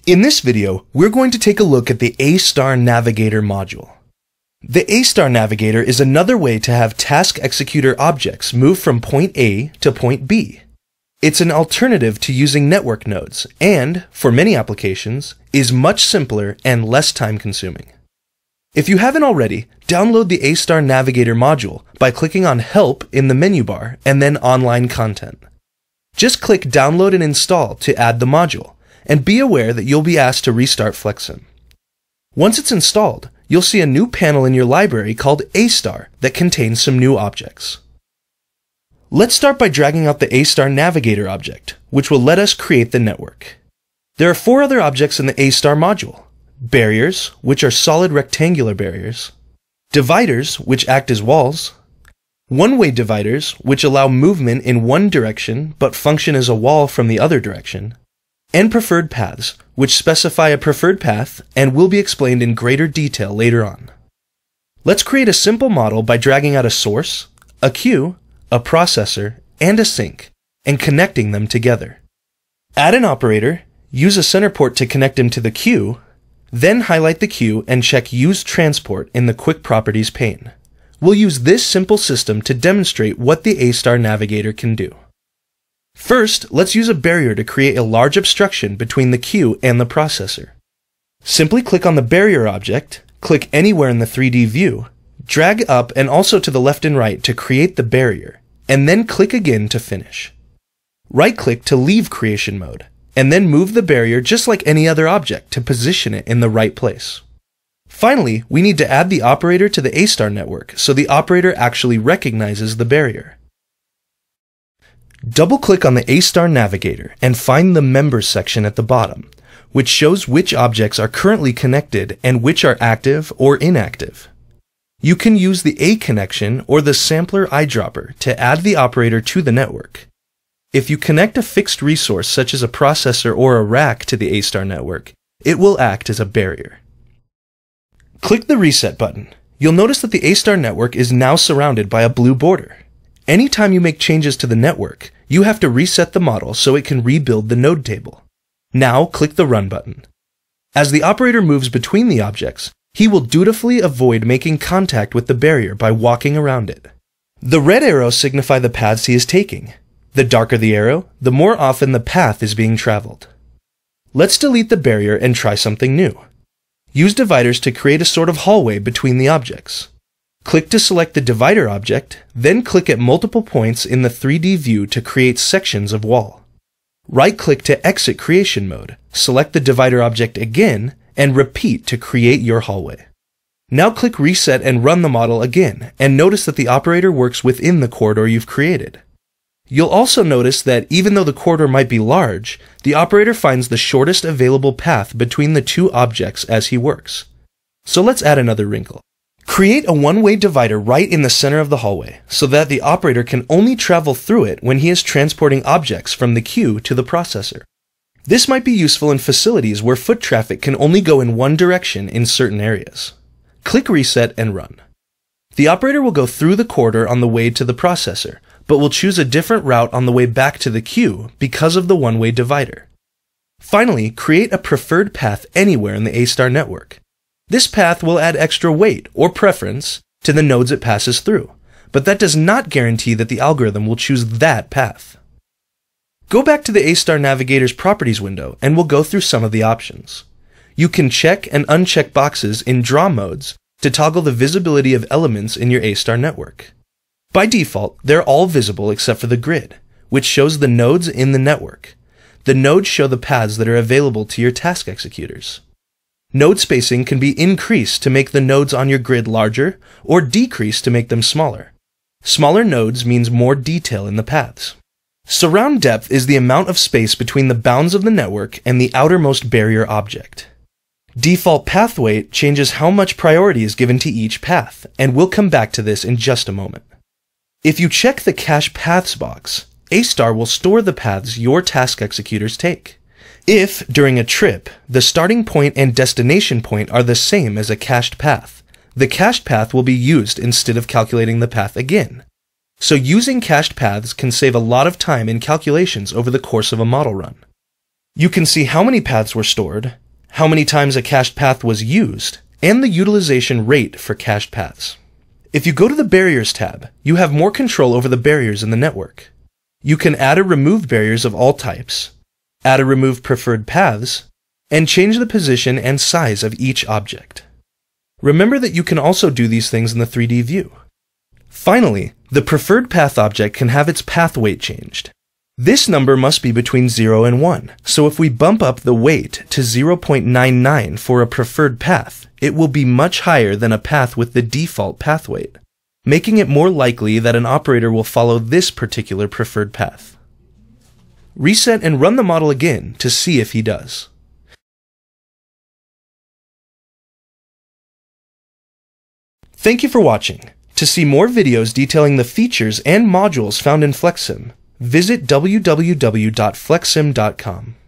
In this video, we're going to take a look at the AStarNavigator module. The AStarNavigator is another way to have task executor objects move from point A to point B. It's an alternative to using network nodes and, for many applications, is much simpler and less time-consuming. If you haven't already, download the AStarNavigator module by clicking on Help in the menu bar and then Online Content. Just click Download and Install to add the module, and be aware that you'll be asked to restart Flexsim. Once it's installed, you'll see a new panel in your library called AStar that contains some new objects. Let's start by dragging out the AStarNavigator object, which will let us create the network. There are 4 other objects in the AStar module: barriers, which are solid rectangular barriers; dividers, which act as walls; one-way dividers, which allow movement in one direction but function as a wall from the other direction; and preferred paths, which specify a preferred path and will be explained in greater detail later on. Let's create a simple model by dragging out a source, a queue, a processor, and a sink, and connecting them together. Add an operator, use a center port to connect him to the queue, then highlight the queue and check Use Transport in the Quick Properties pane. We'll use this simple system to demonstrate what the AStarNavigator can do. First, let's use a barrier to create a large obstruction between the queue and the processor. Simply click on the barrier object, click anywhere in the 3D view, drag up and also to the left and right to create the barrier, and then click again to finish. Right-click to leave creation mode, and then move the barrier just like any other object to position it in the right place. Finally, we need to add the operator to the AStar network so the operator actually recognizes the barrier. Double-click on the AStarNavigator and find the Members section at the bottom, which shows which objects are currently connected and which are active or inactive. You can use the A connection or the sampler eyedropper to add the operator to the network. If you connect a fixed resource such as a processor or a rack to the AStar network, it will act as a barrier. Click the Reset button. You'll notice that the AStar network is now surrounded by a blue border. Anytime you make changes to the network, you have to reset the model so it can rebuild the node table. Now click the Run button. As the operator moves between the objects, he will dutifully avoid making contact with the barrier by walking around it. The red arrows signify the paths he is taking. The darker the arrow, the more often the path is being traveled. Let's delete the barrier and try something new. Use dividers to create a sort of hallway between the objects. Click to select the divider object, then click at multiple points in the 3D view to create sections of wall. Right-click to exit creation mode, select the divider object again, and repeat to create your hallway. Now click Reset and run the model again, and notice that the operator works within the corridor you've created. You'll also notice that even though the corridor might be large, the operator finds the shortest available path between the 2 objects as he works. So let's add another wrinkle. Create a one-way divider right in the center of the hallway, so that the operator can only travel through it when he is transporting objects from the queue to the processor. This might be useful in facilities where foot traffic can only go in one direction in certain areas. Click Reset and run. The operator will go through the corridor on the way to the processor, but will choose a different route on the way back to the queue because of the one-way divider. Finally, create a preferred path anywhere in the AStar network. This path will add extra weight or preference to the nodes it passes through, but that does not guarantee that the algorithm will choose that path. Go back to the AStarNavigator's Properties window and we'll go through some of the options. You can check and uncheck boxes in draw modes to toggle the visibility of elements in your AStar network. By default, they're all visible except for the grid, which shows the nodes in the network. The nodes show the paths that are available to your task executors. Node spacing can be increased to make the nodes on your grid larger, or decreased to make them smaller. Smaller nodes means more detail in the paths. Surround depth is the amount of space between the bounds of the network and the outermost barrier object. Default path weight changes how much priority is given to each path, and we'll come back to this in just a moment. If you check the Cache Paths box, AStar will store the paths your task executors take. If, during a trip, the starting point and destination point are the same as a cached path, the cached path will be used instead of calculating the path again. So using cached paths can save a lot of time in calculations over the course of a model run. You can see how many paths were stored, how many times a cached path was used, and the utilization rate for cached paths. If you go to the Barriers tab, you have more control over the barriers in the network. You can add or remove barriers of all types, add or remove preferred paths, and change the position and size of each object. Remember that you can also do these things in the 3D view. Finally, the preferred path object can have its path weight changed. This number must be between 0 and 1, so if we bump up the weight to 0.99 for a preferred path, it will be much higher than a path with the default path weight, making it more likely that an operator will follow this particular preferred path. Reset and run the model again to see if he does. Thank you for watching. To see more videos detailing the features and modules found in Flexsim, visit www.flexsim.com.